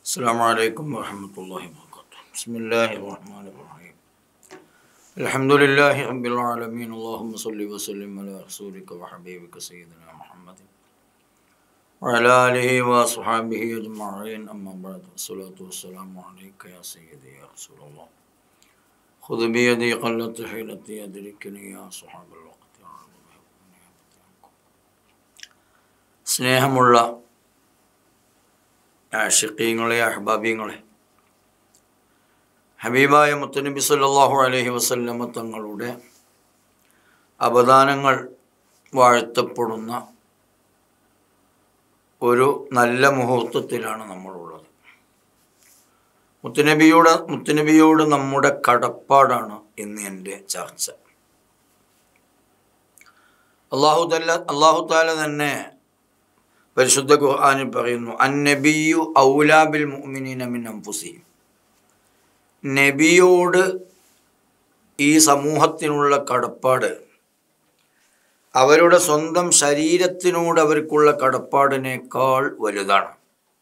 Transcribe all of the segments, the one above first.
അസ്സലാമു അലൈക്കും വറഹ്മത്തുള്ളാഹി വബറകാതുഹു. ബിസ്മില്ലാഹിർ റഹ്മാനിർ റഹീം. അൽഹംദുലില്ലാഹി റബ്ബിൽ ആലമീൻ. അല്ലാഹുമ്മ സ്വല്ലി വസല്ലിം അലാ റസൂലിക വഹബീബിക സയ്യിദിനാ മുഹമ്മദ് വഅലാ ആലിഹി വസ്വഹാബിഹി അജ്മഈൻ. അമ്മാ ബഅദ്. അസ്സലാത്തു വസ്സലാമു അലൈക യാ സയ്യിദി യാ റസൂലല്ലാഹ്. ഖുദ് ബിയദി ഖല്ലത്ത് ഹീലത്തി അദ്രികനി യാ സ്വഹാബൽ വഖ്തി. സ്നേഹമുള്ള ആശിഖീങ്ങളെ, അഹ്ബാബീങ്ങളെ, ഹബീബായ മുത്തുനബി സല്ലല്ലാഹു അലൈഹി വസല്ലമ തങ്ങളുടെ അവദാനങ്ങൾ വാഴ്ത്തപ്പെടുന്ന ഒരു നല്ല മുഹൂർത്തത്തിലാണ് നമ്മളുള്ളത്. മുത്തുനബിയോട് നമ്മുടെ കടപ്പാടാണ് ഇന്ന് എൻ്റെ ചർച്ച. അല്ലാഹു തആല തന്നെ പരിശുദ്ധ ഖുർആനിൽ പറയുന്നു, അന്നബിയു ഔലാ ബിൽ മുഅ്മിനീന മിൻ അൻഫുസിഹിം. നബിയോട് ഈ സമൂഹത്തിനുള്ള കടപ്പാട് അവരുടെ സ്വന്തം ശരീരത്തിനോട് അവർക്കുള്ള കടപ്പാടിനേക്കാൾ വലുതാണ്.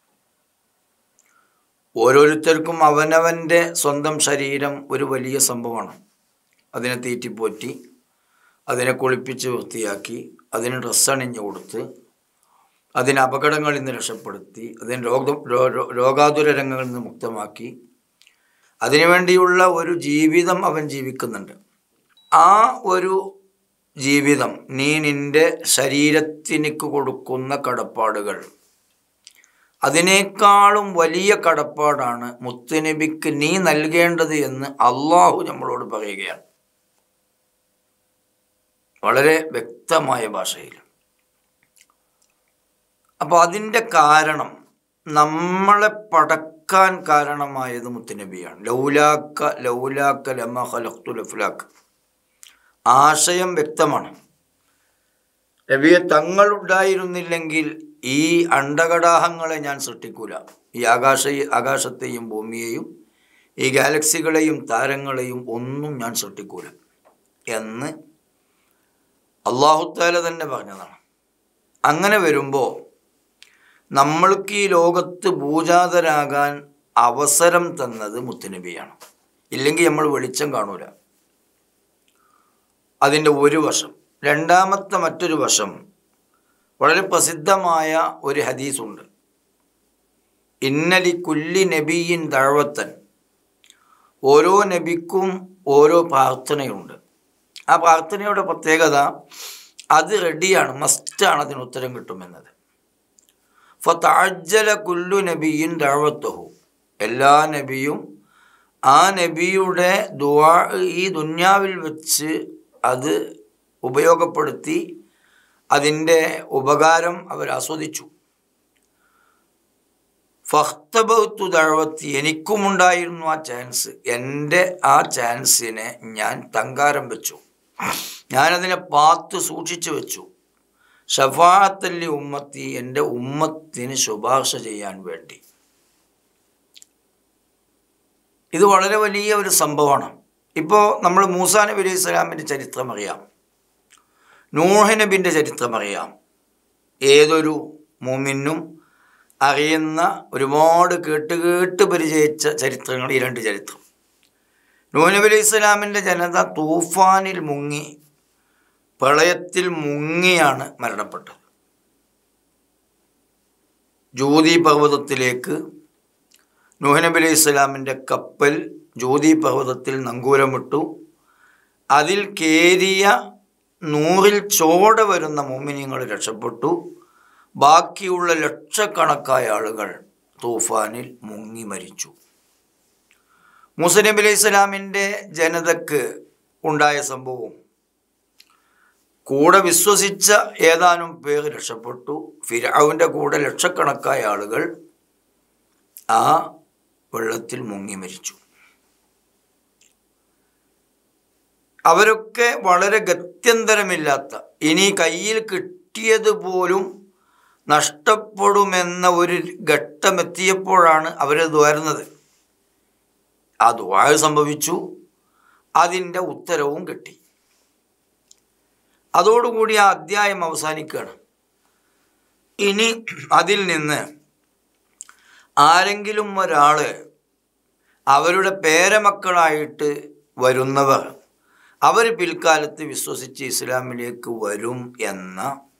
ഓരോരുത്തർക്കും അവനവൻ്റെ സ്വന്തം ശരീരം ഒരു വലിയ സംഭവമാണ്. അതിനെ തീറ്റിപ്പോറ്റി, അതിനെ കുളിപ്പിച്ച് വൃത്തിയാക്കി, അതിന് ഡ്രസ്സണിഞ്ഞു കൊടുത്ത്, അതിന് അപകടങ്ങളിൽ നിന്ന് രക്ഷപ്പെടുത്തി, അതിന് രോഗാതുര രംഗങ്ങളിൽ നിന്ന് മുക്തമാക്കി, അതിനുവേണ്ടിയുള്ള ഒരു ജീവിതം അവൻ ജീവിക്കുന്നുണ്ട്. ആ ഒരു ജീവിതം നീ നിൻ്റെ ശരീരത്തിനു കൊടുക്കുന്ന കടപ്പാടുകൾ, അതിനേക്കാളും വലിയ കടപ്പാടാണ് മുത്തുനബിക്ക് നീ നൽകേണ്ടത് എന്ന് അള്ളാഹു നമ്മളോട് പറയുകയാണ്, വളരെ വ്യക്തമായ ഭാഷയിൽ. അപ്പോൾ അതിൻ്റെ കാരണം, നമ്മളെ പടക്കാൻ കാരണമായത് മുത്തുനബിയാണ്. ലൗലാക്ക ലമ ഖലഖ്തുൽ അഫ്ലാക്ക്. ആശയം വ്യക്തമാണ്. നബിയെ തങ്ങൾ ഉണ്ടായിരുന്നില്ലെങ്കിൽ ഈ അണ്ടകടാഹങ്ങളെ ഞാൻ സൃഷ്ടിക്കൂല, ഈ ആകാശത്തെയും ഭൂമിയെയും ഈ ഗാലക്സികളെയും താരങ്ങളെയും ഒന്നും ഞാൻ സൃഷ്ടിക്കൂല എന്ന് അല്ലാഹു തആല തന്നെ പറഞ്ഞതാണ്. അങ്ങനെ വരുമ്പോൾ നമ്മൾക്ക് ഈ ലോകത്ത് ഭൂജാതരാകാൻ അവസരം തന്നത് മുത്തുനബിയാണ്. ഇല്ലെങ്കിൽ നമ്മൾ വെളിച്ചം കാണൂല. അതിൻ്റെ ഒരു വശം. രണ്ടാമത്തെ മറ്റൊരു വശം, വളരെ പ്രസിദ്ധമായ ഒരു ഹദീസുണ്ട്. ഇന്നലി കുല്ലി നബിയിൻ ദഅവത്തൻ. ഓരോ നബിക്കും ഓരോ പ്രാർത്ഥനയുണ്ട്. ആ പ്രാർത്ഥനയുടെ പ്രത്യേകത, അത് റെഡിയാണ്, മസ്റ്റാണ്, അതിന് ഉത്തരം കിട്ടുമെന്നത്. ഫതഅജ്ജല കുല്ലു നബിയിൻ ദഅവത്തഹു. എല്ലാ നബിയും ആ നബിയുടെ ദുആ ഈ ദുന്യാവിൽ വെച്ച് അത് ഉപയോഗപ്പെടുത്തി, അതിൻ്റെ ഉപകാരം അവർ ആസ്വദിച്ചു. ഫഖ്തബത്തു ദഅവത്തി. എനിക്കുമുണ്ടായിരുന്നു ആ ചാൻസ്. എൻ്റെ ആ ചാൻസിനെ ഞാൻ തങ്കാരം വെച്ചു, ഞാനതിനെ പാത്ത് സൂക്ഷിച്ചു വെച്ചു. ഷഫാഅത്തല്ലി ഉമ്മത്തി. എൻ്റെ ഉമ്മത്തിന് ശുപാർശ ചെയ്യാൻ വേണ്ടി. ഇത് വളരെ വലിയ ഒരു സംഭവമാണ്. ഇപ്പോൾ നമ്മൾ മൂസാ നബി അലൈഹി സ്വലാമിൻ്റെ ചരിത്രം അറിയാം, നൂഹ് നബിൻ്റെ ചരിത്രം അറിയാം. ഏതൊരു മുഅ്മിനും അറിയുന്ന, ഒരുപാട് കേട്ട് പരിചയിച്ച ചരിത്രങ്ങൾ ഈ രണ്ട് ചരിത്രം. നൂഹ് നബി അലൈഹി സ്വലാമിൻ്റെ ജനത തൂഫാനിൽ മുങ്ങി, പ്രളയത്തിൽ മുങ്ങിയാണ് മരണപ്പെട്ടത്. ജൂദി പർവ്വതത്തിലേക്ക് നൂഹ് നബി അലൈഹി സ്വലാമിൻ്റെ കപ്പൽ ജൂദി പർവ്വതത്തിൽ നങ്കൂരമിട്ടു. അതിൽ കേറിയ 100-ൽ ചോട വരുന്ന മുഅ്മിനീങ്ങൾ രക്ഷപ്പെട്ടു. ബാക്കിയുള്ള ലക്ഷക്കണക്കായ ആളുകൾ തൂഫാനിൽ മുങ്ങി മരിച്ചു. മൂസാ നബി അലൈഹി സ്വലാമിൻ്റെ ജനതക്ക് ഉണ്ടായ സംഭവം, കൂടെ വിശ്വസിച്ച ഏതാനും പേർ രക്ഷപ്പെട്ടു. ഫിർഔന്റെ കൂടെ ലക്ഷക്കണക്കായ ആളുകൾ ആ വെള്ളത്തിൽ മുങ്ങി മരിച്ചു. അവരൊക്കെ വളരെ ഗത്യന്തരമില്ലാത്ത, ഇനി കയ്യിൽ കിട്ടിയതുപോലും നഷ്ടപ്പെടുമെന്ന ഒരു ഘട്ടമെത്തിയപ്പോഴാണ് അവർ ദുആരുന്നത്. ആ ദുആ സംഭവിച്ചു, അതിൻ്റെ ഉത്തരവും കിട്ടി. അതോടുകൂടി ആ അധ്യായം അവസാനിക്കുകയാണ്. ഇനി അതിൽ നിന്ന് ആരെങ്കിലും ഒരാൾ അവരുടെ പേരമക്കളായിട്ട് വരുന്നവർ അവർ പിൽക്കാലത്ത് വിശ്വസിച്ച് ഇസ്ലാമിലേക്ക് വരും എന്ന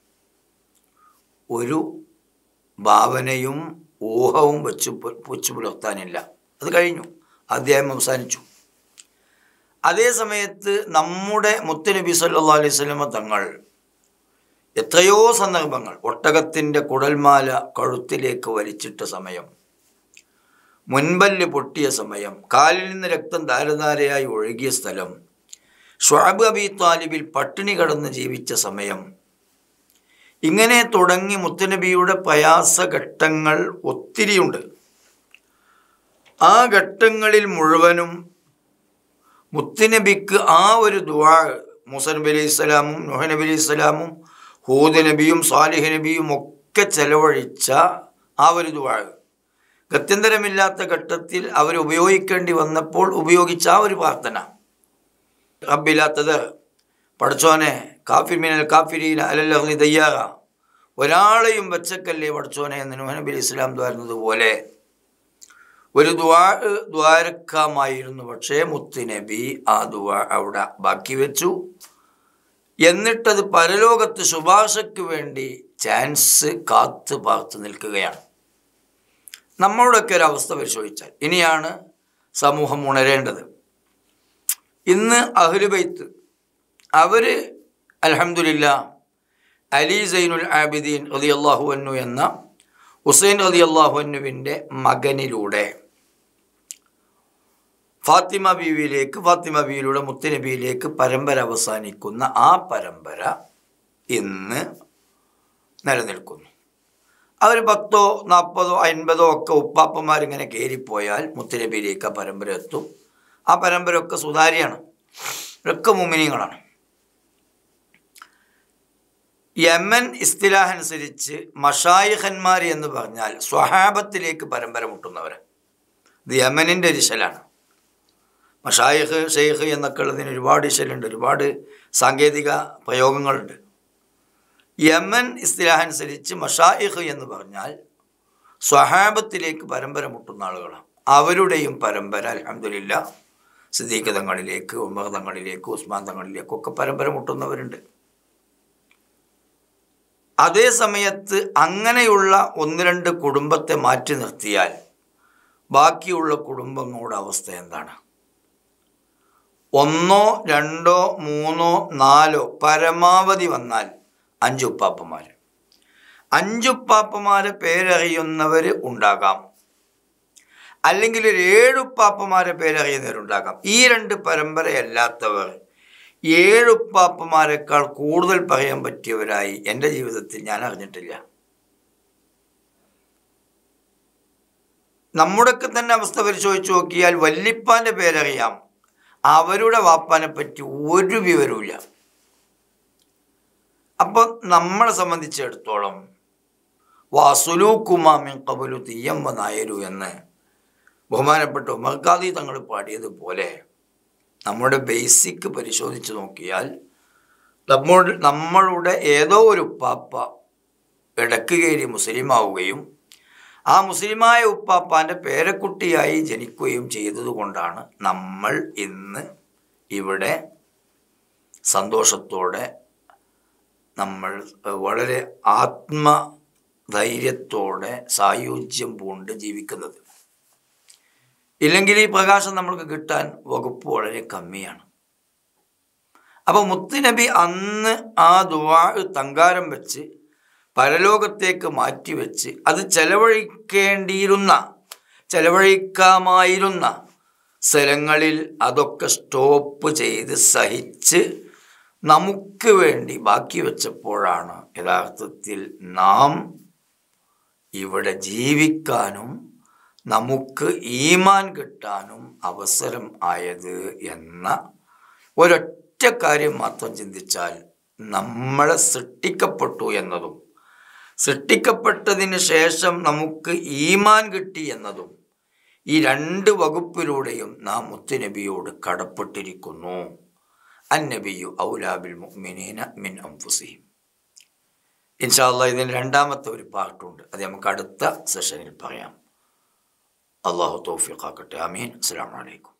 ഒരു ഭാവനയും ഊഹവും വെച്ച് പുലർത്താനില്ല. അത് കഴിഞ്ഞു, അധ്യായം അവസാനിച്ചു. അതേ സമയത്ത് നമ്മുടെ മുത്തുനബി സല്ലല്ലാഹു അലൈഹി വസല്ലമ തങ്ങൾ എത്രയോ സന്ദർഭങ്ങൾ ഒട്ടകത്തിൻ്റെ കുടൽമാല കഴുത്തിലേക്ക് വലിച്ചിട്ട സമയം, മുൻപല്ല് പൊട്ടിയ സമയം, കാലിൽ നിന്ന് രക്തം ധാരധാരയായി ഒഴുകിയ സ്ഥലം, ശുഅബ് അബി താലിബിൽ പട്ടിണി കിടന്ന് ജീവിച്ച സമയം, ഇങ്ങനെ തുടങ്ങി മുത്തുനബിയുടെ പ്രയാസഘട്ടങ്ങൾ ഒത്തിരിയുണ്ട്. ആ ഘട്ടങ്ങളിൽ മുഴുവനും മുത്തുനബിക്ക് ആ ഒരു ദുആ, മൂസ നബി അലൈഹി സ്വലാമും നൂഹ് നബി അലൈഹി സ്വലാമും ഹൂദ് നബിയും സാലിഹ് നബിയും ഒക്കെ ചെലവഴിച്ച ആ ഒരു ദുആ, ഗത്യന്തരമില്ലാത്ത ഘട്ടത്തിൽ അവർ ഉപയോഗിക്കേണ്ടി വന്നപ്പോൾ ഉപയോഗിച്ച ആ ഒരു പ്രാർത്ഥന, റബ്ബില്ലാത്തത് പടച്ചോനെ കാഫിർ മിനൽ കാഫിരീന അലൽ അർളി ദയ്യാറ, ഒരാളെയും വെച്ചക്കല്ലേ പടച്ചോനെ എന്ന് നൂഹ് നബി അലൈഹി സ്വലാം ദ്വാരുന്നതുപോലെ ഒരു ദ്വാരക്കാമായിരുന്നു. പക്ഷേ മുത്തുനബി ആ ദുആ അവിടെ ബാക്കി വെച്ചു. എന്നിട്ടത് പരലോകത്ത് ശുപാർശയ്ക്ക് വേണ്ടി ചാൻസ് കാത്ത് പാർത്ത് നിൽക്കുകയാണ്. നമ്മളുടെയൊക്കെ ഒരു അവസ്ഥ പരിശോധിച്ചാൽ ഇനിയാണ് സമൂഹം ഉണരേണ്ടത്. ഇന്ന് അഹ്ലു ബൈത്ത് അവർ അൽഹംദുലില്ലാഹ് അലി സൈനുൽ ആബിദീൻ റളിയല്ലാഹു അൻഹു എന്ന ഹുസൈൻ റളിയല്ലാഹു അൻഹുവിൻ്റെ മകനിലൂടെ ഫാത്തിമ ബീവിയിലൂടെ മുത്തുനബിയിലേക്ക് പരമ്പര അവസാനിക്കുന്ന ആ പരമ്പര ഇന്ന് നിലനിൽക്കുന്നു. അവർ 10, 40, 50 ഒക്കെ ഉപ്പാപ്പന്മാരിങ്ങനെ കയറിപ്പോയാൽ മുത്തുനബിയിലേക്ക് ആ പരമ്പര എത്തും. ആ പരമ്പര ഒക്കെ സുതാര്യമാണ്, ഒക്കെ മുഅ്മിനീങ്ങളാണ്. യമൻ ഇസ്തിലാഹ് അനുസരിച്ച് മഷായിഖന്മാർ എന്ന് പറഞ്ഞാൽ സ്വഹാബത്തിലേക്ക് പരമ്പര മുട്ടുന്നവർ. ഇത് യമനിൻ്റെ ഒരു ഇശലാണ്. മഷായിഖ്, ഷെയ്ഖ് എന്നൊക്കെ ഉള്ളതിന് ഒരുപാട് ഇശലുണ്ട്, ഒരുപാട് സാങ്കേതിക പ്രയോഗങ്ങളുണ്ട്. യമൻ ഇസ്തിലാഹ് അനുസരിച്ച് മഷായിഖ് എന്ന് പറഞ്ഞാൽ സ്വഹാബത്തിലേക്ക് പരമ്പര മുട്ടുന്ന ആളുകളാണ്. അവരുടെയും പരമ്പര അൽഹംദുലില്ലാഹ് സിദ്ദീഖ് തങ്ങളിലേക്ക്, ഉമർ തങ്ങളിലേക്ക്, ഉസ്മാൻ തങ്ങളിലേക്കൊക്കെ പരമ്പര മുട്ടുന്നവരുണ്ട്. അതേ സമയത്ത് അങ്ങനെയുള്ള 1-2 കുടുംബത്തെ മാറ്റി നിർത്തിയാൽ ബാക്കിയുള്ള കുടുംബങ്ങളുടെ അവസ്ഥ എന്താണ്? 1, 2, 3, 4 പരമാവധി വന്നാൽ 5 ഉപ്പാപ്പന്മാർ. 5 ഉപ്പാപ്പന്മാരെ പേരറിയുന്നവർ ഉണ്ടാകാം, അല്ലെങ്കിൽ ഒരു 7 ഉപ്പാപ്പന്മാരെ പേരറിയുന്നവരുണ്ടാകാം. ഈ 2 പരമ്പരയല്ലാത്തവർ 7 ഉപ്പാപ്പന്മാരെക്കാൾ കൂടുതൽ പറയാൻ പറ്റിയവരായി എൻ്റെ ജീവിതത്തിൽ ഞാൻ അറിഞ്ഞിട്ടില്ല. നമ്മുടെയൊക്കെ തന്നെ അവസ്ഥ പരിശോധിച്ച് നോക്കിയാൽ വല്ലിപ്പാൻ്റെ പേരറിയാം, അവരുടെ വാപ്പാനെ പറ്റി ഒരു വിവരവുമില്ല. അപ്പം നമ്മളെ സംബന്ധിച്ചിടത്തോളം വാസുലൂക്കുമാമിൻ കബലു തീയമ്മ നായരു എന്ന് ബഹുമാനപ്പെട്ട ഉമർ ഖാദി തങ്ങൾ പാടിയതുപോലെ നമ്മുടെ ബേസിക് പരിശോധിച്ച് നോക്കിയാൽ നമ്മളുടെ ഏതോ ഒരു ഉപ്പാപ്പ ഇടക്ക് കയറി മുസ്ലിമാവുകയും ആ മുസ്ലിമായ ഉപ്പാപ്പാൻ്റെ പേരക്കുട്ടിയായി ജനിക്കുകയും ചെയ്തതുകൊണ്ടാണ് നമ്മൾ ഇന്ന് ഇവിടെ സന്തോഷത്തോടെ നമ്മൾ വളരെ ആത്മധൈര്യത്തോടെ സായുജ്യം പൂണ്ട് ജീവിക്കുന്നത്. ഇല്ലെങ്കിൽ ഈ പ്രകാശം നമ്മൾക്ക് കിട്ടാൻ വകുപ്പ് വളരെ കമ്മിയാണ്. അപ്പോൾ മുത്തുനബി അന്ന് ആ ദുആ തങ്കാരം വെച്ച് പരലോകത്തേക്ക് മാറ്റിവെച്ച് അത് ചെലവഴിക്കാമായിരുന്ന സ്ഥലങ്ങളിൽ അതൊക്കെ സ്റ്റോപ്പ് ചെയ്ത് സഹിച്ച് നമുക്ക് വേണ്ടി ബാക്കി വെച്ചപ്പോഴാണ് യഥാർത്ഥത്തിൽ നാം ഇവിടെ ജീവിക്കാനും നമുക്ക് ഈമാൻ കിട്ടാനും അവസരം ആയത് എന്ന ഒരൊറ്റ കാര്യം മാത്രം ചിന്തിച്ചാൽ നമ്മളെ സൃഷ്ടിക്കപ്പെട്ടു എന്നതും സൃഷ്ടിക്കപ്പെട്ടതിന് ശേഷം നമുക്ക് ഈമാൻ കിട്ടി എന്നതും ഈ 2 വകുപ്പിലൂടെയും നാം മുത്തുനബിയോട് കടപ്പെട്ടിരിക്കുന്നു. അന്നബിയു ഔലാ ബിൽ മുഅ്മിനീന മിൻ അൻഫുസിഹിം. ഇൻഷാ അല്ലാഹ് ഇതിന് 2ാമത്തെ ഒരു പാർട്ടുണ്ട്, അത് നമുക്ക് അടുത്ത സെഷനിൽ പറയാം. അള്ളാഹു തൗഫീഖാക്കട്ടെ. ആമീൻ. അസ്സലാമു അലൈക്കും.